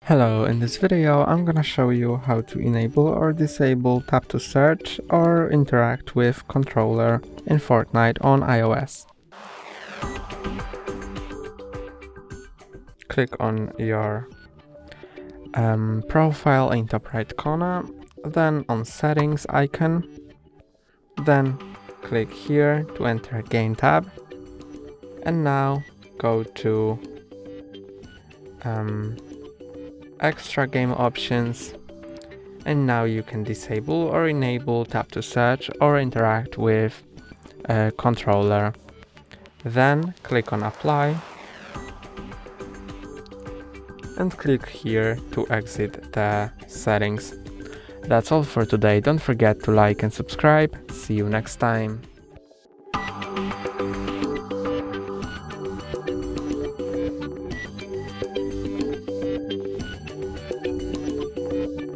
Hello, in this video I'm gonna show you how to enable or disable tap to search or interact with controller in Fortnite on iOS. Click on your profile in top right corner, then on settings icon, then click here to enter game tab, and now go to extra game options, and now you can disable or enable tap to search or interact with a controller. Then click on apply and click here to exit the settings. That's all for today. Don't forget to like and subscribe. See you next time.